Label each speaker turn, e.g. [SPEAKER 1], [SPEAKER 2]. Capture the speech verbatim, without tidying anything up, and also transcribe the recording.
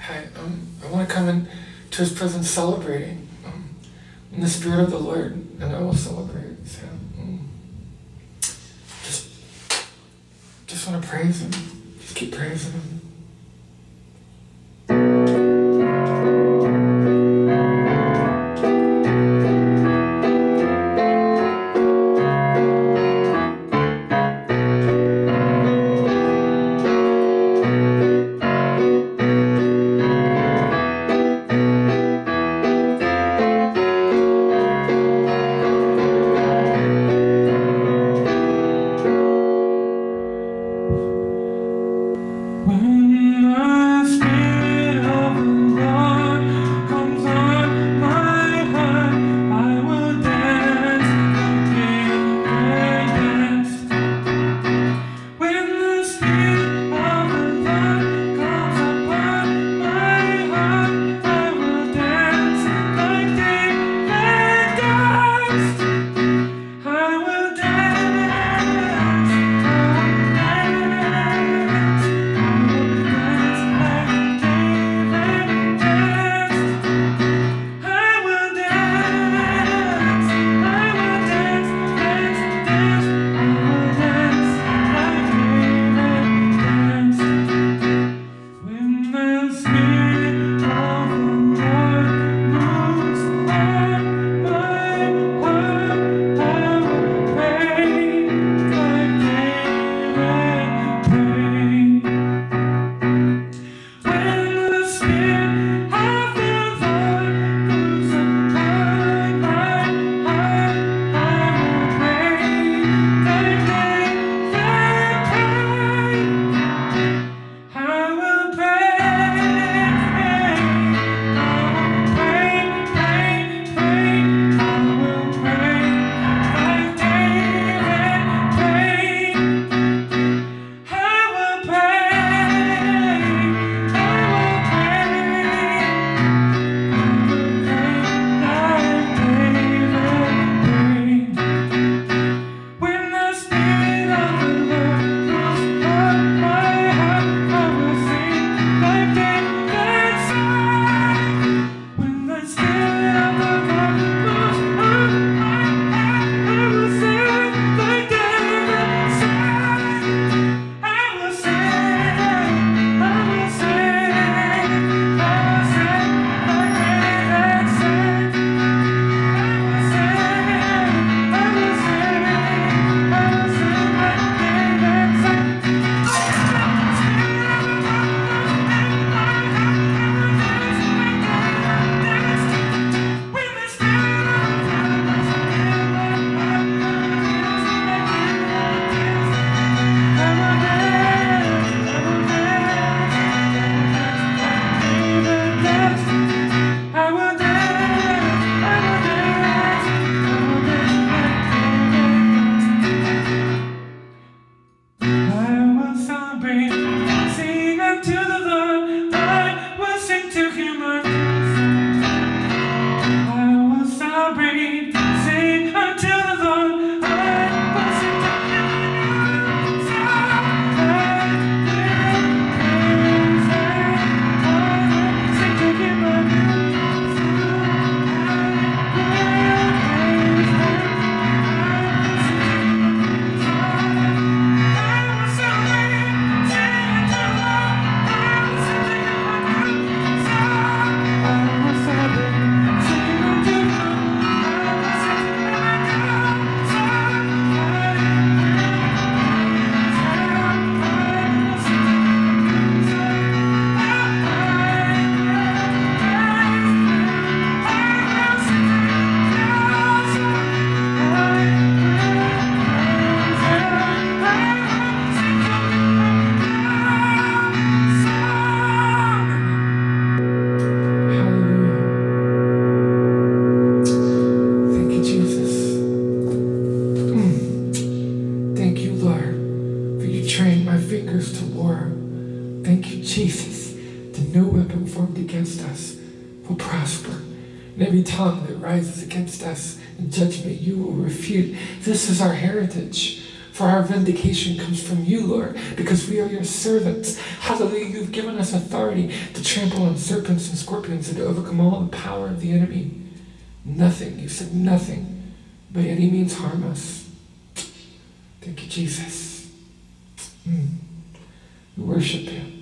[SPEAKER 1] I, um, I want to come into His presence celebrating um, in the Spirit of the Lord, and I will celebrate. So, um, just, just want to praise Him. Just keep praising Him. Jesus, that no weapon formed against us will prosper. And every tongue that rises against us in judgment, you will refute. This is our heritage. For our vindication comes from you, Lord, because we are your servants. Hallelujah, you've given us authority to trample on serpents and scorpions and to overcome all the power of the enemy. Nothing, you said nothing, by any means harm us. Thank you, Jesus. Mm. We worship you.